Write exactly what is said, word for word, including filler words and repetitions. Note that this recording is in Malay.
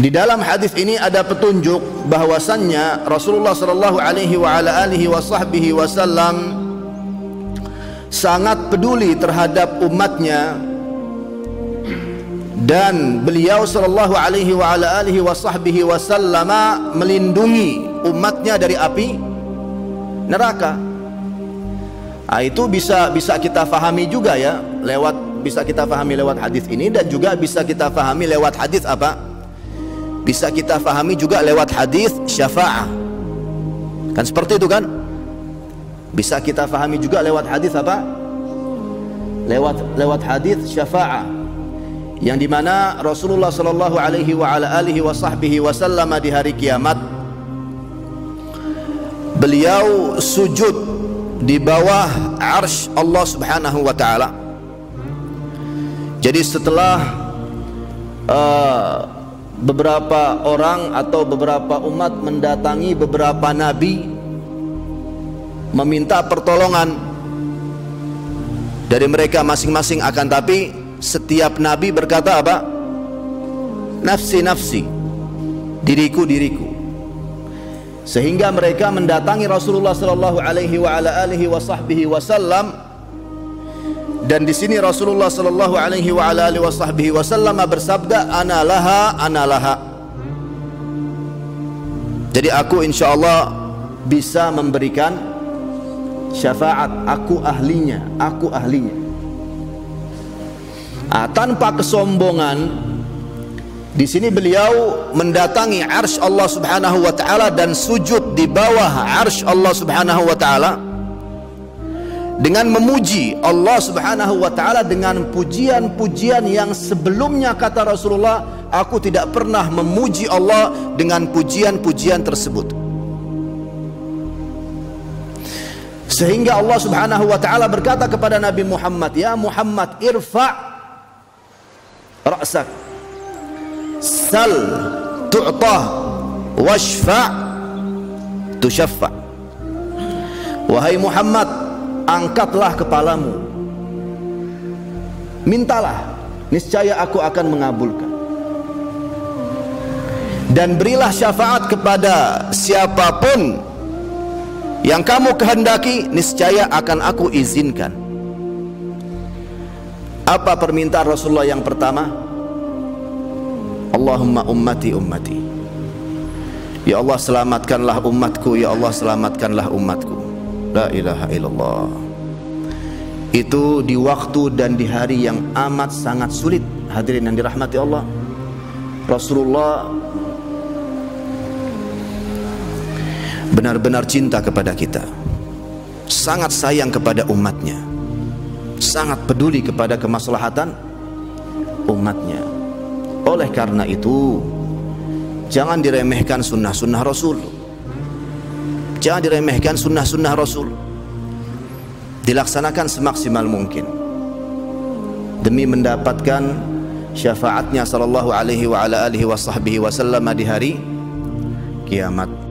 Di dalam hadis ini ada petunjuk bahwasannya Rasulullah sallallahu alaihi wa ala alihi wasahbihi wasallam sangat peduli terhadap umatnya, dan beliau sallallahu alaihi wa ala alihi wasahbihi wasallam melindungi umatnya dari api neraka. Nah, itu bisa bisa kita fahami juga ya, lewat bisa kita fahami lewat hadis ini, dan juga bisa kita fahami lewat hadis apa? Bisa kita fahami juga lewat hadis syafa'ah. Kan seperti itu kan? Bisa kita fahami juga lewat hadis apa? Lewat lewat hadis syafa'ah, yang dimana Rasulullah sallallahu alaihi wa ala alihi wasahbihi wasallam di hari kiamat beliau sujud di bawah arsy Allah subhanahu wa ta'ala. Jadi setelah uh, beberapa orang atau beberapa umat mendatangi beberapa nabi meminta pertolongan dari mereka masing-masing, akan tapi setiap nabi berkata apa? Nafsi nafsi, diriku diriku. Sehingga mereka mendatangi Rasulullah sallallahu alaihi wa ala alihi wasahbihi wasallam, dan di sini Rasulullah sallallahu alaihi wa ala alihi wasahbihi wasallam bersabda, ana laha ana laha. Jadi aku insyaallah bisa memberikan syafaat, aku ahlinya, aku ahlinya. Ah, tanpa kesombongan, di sini beliau mendatangi arsy Allah subhanahu wa ta'ala dan sujud di bawah arsy Allah subhanahu wa ta'ala dengan memuji Allah subhanahu wa ta'ala dengan pujian-pujian yang sebelumnya, kata Rasulullah, aku tidak pernah memuji Allah dengan pujian-pujian tersebut. Sehingga Allah subhanahu wa ta'ala berkata kepada Nabi Muhammad, ya Muhammad, irfa' ra'sak, sal tu'tah, washfa' tushaffa'. Wahai Muhammad, angkatlah kepalamu, mintalah, niscaya aku akan mengabulkan, dan berilah syafaat kepada siapapun yang kamu kehendaki, niscaya akan aku izinkan. Apa permintaan Rasulullah yang pertama? Allahumma ummati ummati, ya Allah selamatkanlah umatku, ya Allah selamatkanlah umatku. La ilaha illallah. Itu di waktu dan di hari yang amat sangat sulit. Hadirin yang dirahmati Allah, Rasulullah benar-benar cinta kepada kita, sangat sayang kepada umatnya, sangat peduli kepada kemaslahatan umatnya. Oleh karena itu, jangan diremehkan sunnah-sunnah Rasul. Jangan diremehkan sunnah-sunnah Rasul. Dilaksanakan semaksimal mungkin demi mendapatkan syafaatnya sallallahu alaihi wa ala alihi wasahbihi wasallam di hari kiamat.